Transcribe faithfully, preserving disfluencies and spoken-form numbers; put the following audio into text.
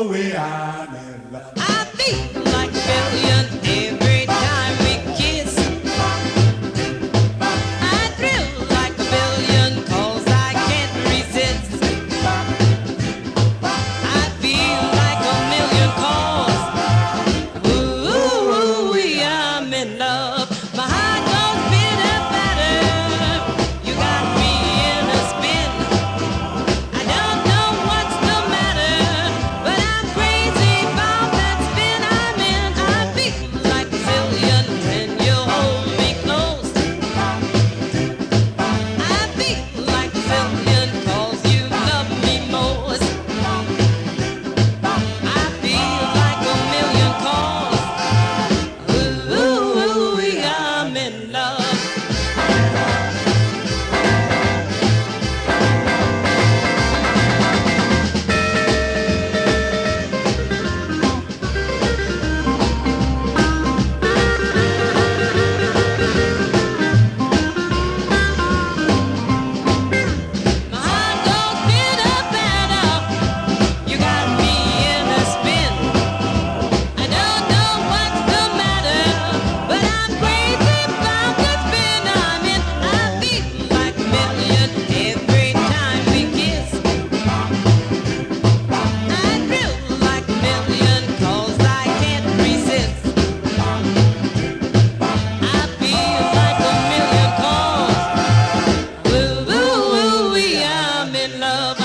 ooh, we I'm in love. I feel like a billion every time we kiss. I thrill like a billion 'cause I can't resist. I feel like a million 'cause ooh, we I'm in love. My heart goes bitter better. You got me in a spin. I don't know what's the matter, but I'm crazy about that spin I'm in. I feel like a zillion when you hold me close. I feel like a zillion 'cause you love me most. I feel like a million 'cause ooh, I'm in love. My heart goes bitter, better. You got me in a spin. I don't know what's the matter, but I'm crazy about the spin I'm in. I feel like a million every time we kiss. I thrill like a million 'cause I can't resist. I feel like a million 'cause ooh, ooh, ooh, I'm in love.